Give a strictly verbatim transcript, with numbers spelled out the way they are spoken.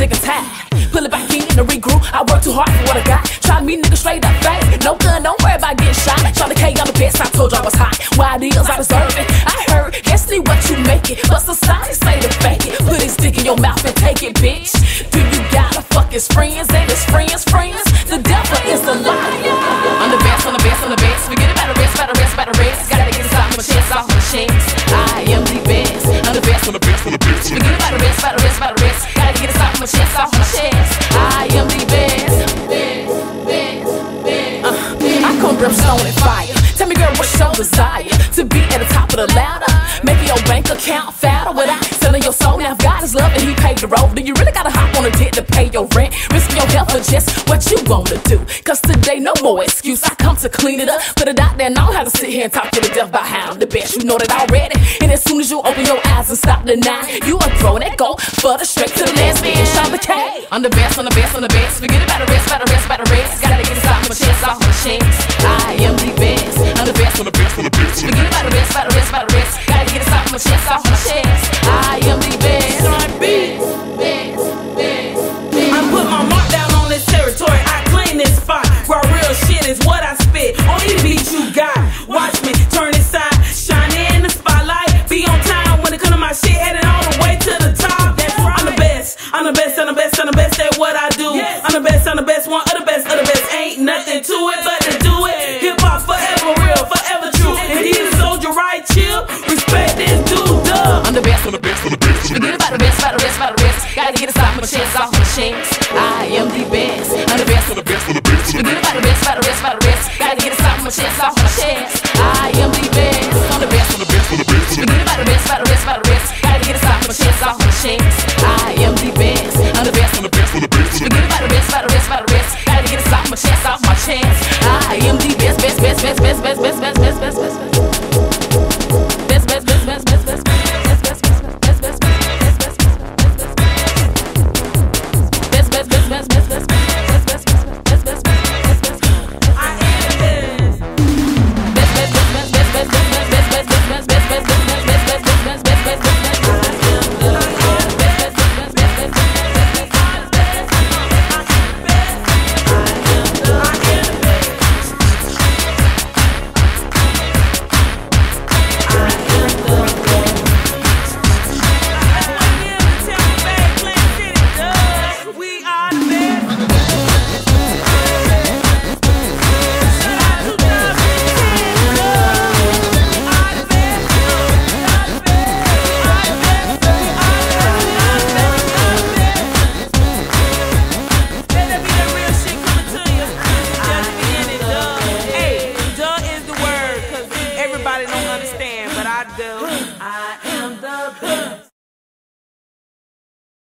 take a time, pull it back in and regroup. I work too hard for what I got. Try me, nigga, straight up fake. No gun, don't worry about getting shot. Try to K on the best, I told you I was hot. Wild deals, I deserve it. I heard, destiny what you make it, but society say to fake it. Put his dick in your mouth and take it, bitch. Do you gotta fuck his friends and his friends' friends? The devil is a liar. I'm the best, I'm the best, I'm the best. Forget about the rest, about the rest, about the rest. Gotta get this off my chest, off my chest. I am the best, I'm the best, I'm the best, I'm the best. Forget about the rest, about the rest, about the rest. Gotta get this off my chest, off my chest. I am the best, best, best, best. Uh, I come brimstone and fire. Tell me, girl, what's your desire? To be at the top of the ladder, making your bank account fatter without selling your soul. Now if God is love and He paid the road, then you really gotta hop on a dick to pay your rent. Risking your health for just what you wanna do. Cause today, no more excuse. I come to clean it up, put it out there. Know how to sit here and talk to the death about how I'm the best. You know that already. And as soon as you open your eyes and stop denying, you are throwing that go for the straight to the lesbian. Sean McKay. I'm the best, I'm the best, I'm the best. Forget about the rest, about the rest, about the rest. Gotta get this off my chest, off my chest. I am the best, I'm the best, I'm the best, I'm the best. Forget about the rest, about the rest, about the rest. Gotta get this off my chest, off my chest. I am the best, I'm best, best, best. I put my mark down on this territory. I claim this spot. Where real shit is what I spit. Only beat you got. Watch me turn inside, shine in the spotlight. Be on time when it come to my shit, headed all the way to the top. That's right. I'm the best. I'm the best. I'm the best. I'm the best at what I do. Yes. I'm the best. I'm the best. One of the best. Of the best. Ain't nothing to it but to do it. Hip hop forever real, forever true. And he's a soldier, right? Chill. Respect this dude. Duh. I'm the best. I'm the best. I'm the best. Forget about the rest, about the rest, about the rest. Gotta get this off my chest, off my chest. I am the best. I'm the best. I'm the best. I'm the best. Forget about the rest, about the rest, about the rest. Gotta get this off my chest, off my chest. I am the best. I'm the best. I'm the best. I'm the best. Forget about the rest, about the rest, about the rest. Gotta get this off my chest, off my chest. I am the best. I'm the best. I'm the best. I'm the best. Forget about the rest, about the rest, about the rest. Gotta get this off my chest, off my chest. I am the best, best, best, best, best, best, best, best, best.